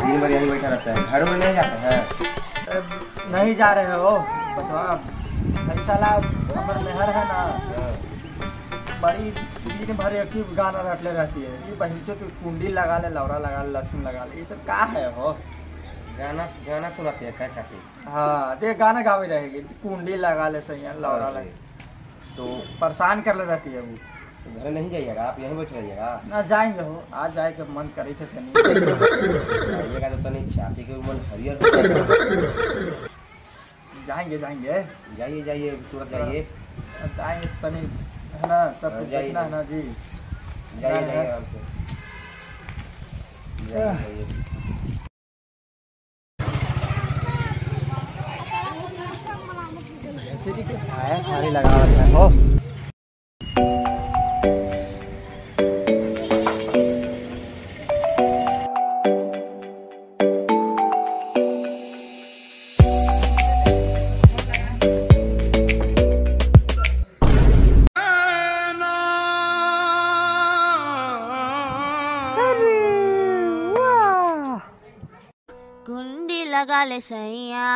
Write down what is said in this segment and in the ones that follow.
दिन भर यहीं बैठा रहता है, घर में नहीं जाता है? नहीं जा रहे हो बसवा। भाई साला हमर मेहर है ना, बड़ी दिन भर एक ही गाना रटले रहती है। ये बहिंचो तो कुंडी लगा ले, लौरा लगा ले, लहसुन लगा ले, ये सब का है हो? गाना सुनाते हैं क्या चाची? हाँ देख गाना गावे रहेगी, कुंडी लगा ले सही है, लौरा लगे तो परेशान कर ले रहती है वो। तो घर नहीं जाइएगा, आप यहीं बैठ रहिएगा ना? जाएंगे हो, आज जाए के मन करे थे तनी जाइएगा तो तनी चाची के मन हरियर हो जाएगा। जाएंगे जाएंगे, जाइए जाइए तुरंत जाइए, आएंगे तनी है ना, सब कुछ देखना है ना जी। जाइए जाइए आराम से जाइए। साड़ी लगा रखा है हो। कुंडी लगा ले सैया,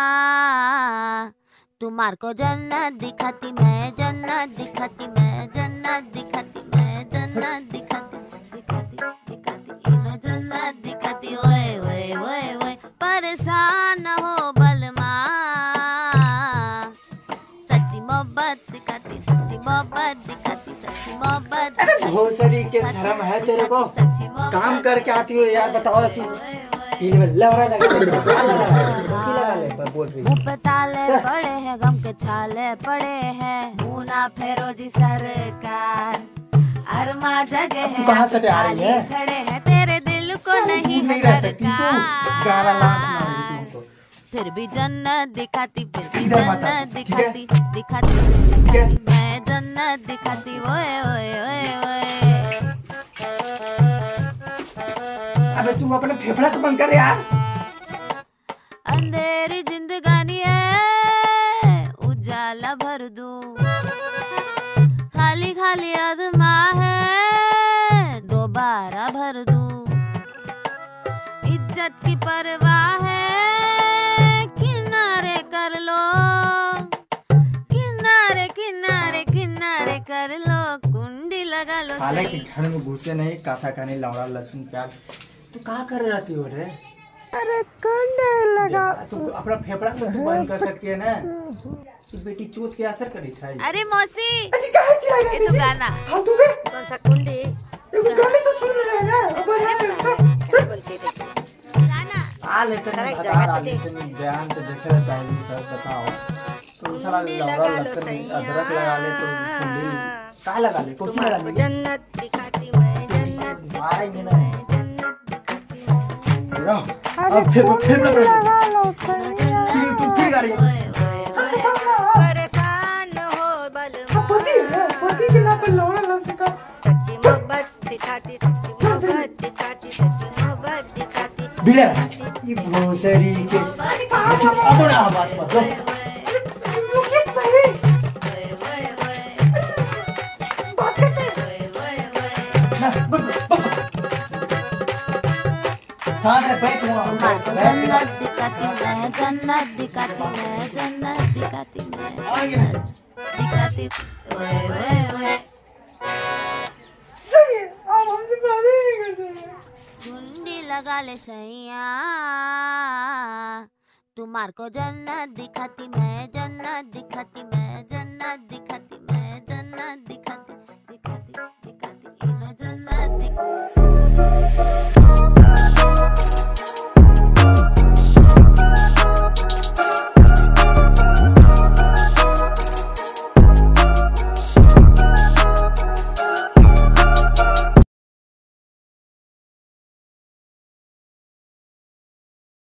तुम्हार को जन्नत दिखाती मैं, जन्नत दिखाती मैं, जन्नत दिखाती मैं, जन्नत दिखाती दिखाती दिखाती इनो जन्नत दिखाती। ओए ओए ओए ओए परेशान न हो बलमा, सच्ची मोहब्बत सिखाती, सच्ची मोहब्बत दिखाती, सच्ची मोहब्बत दिखाती। भोसड़ी के शर्म है तेरे को? काम करके आती हो यार, बताओ तू तीन में लहरा लगा ले बोल रही। मुँह पे ताले पड़े हैं, गम के छाले पड़े हैं, मुना फेरो जी सरकार, अरमा जगह है, कहाँ से आ रही है? खड़े हैं तेरे दिल को नहीं है दरकार, फिर भी जन्नत दिखाती, फिर भी जन्नत दिखाती दिखाती दिखाती मैं जन्नत दिखाती। ओए ओए ओए ओए अबे तू अपना फेफड़ा तो बंद कर यार। अंधेरी जिंदगानी है उजाला भर दूं, खाली खाली आदमा है दोबारा भर दूं, इज्जत की परवाह है किनारे कर लो, किनारे किनारे किनारे कर लो, कुंडी लगा लो। साले के घर में घुसे नहीं, काथा खाने लौड़ा लहसुन प्याज। तू कहाँ कर रहती हो रे? अरे कुंडी लगा। तू अपना फेफड़ा तो तू बंद कर सकती है ना, तू बेटी चोट के असर करी था। अरे मौसी ये तो गाना हाँ तू बे कौन सा कुंडी गाने तो सुन रहे हैं ना गाना आ लेते हैं बाजार आ लेते हैं, ध्यान से देखना चाहिए सर। बताओ तो साला लौड़ा लहसुन अदरक लगा ले तो कुंडी का लगा ले, कुछ लगा ले, जन्नत दिखाती मैं, जन्नत मारेंगे ना। जन्नत फिर लगा लो तू फिर गाड़ी परेशान हो बलवा, पति के नाम पे लौड़ा लहसुन का सच्ची मोहब्बत दिखाती, सच्ची मोहब्बत दिखाती, सच्ची मोहब्बत दिखाती। बिला ये भोसड़ी के अपना आवाज मत जन्नत दिखाती मैं, जन्नत दिखाती मैं, जन्नत दिखाती मैं, जन्नत दिखाती। ओए ओए ओए कुंडी लगा ले सैया, तुम्हार को जन्नत दिखाती मैं, जन्नत दिखाती मैं, जन्नत दिखाती मैं, जन्नत दिखाती।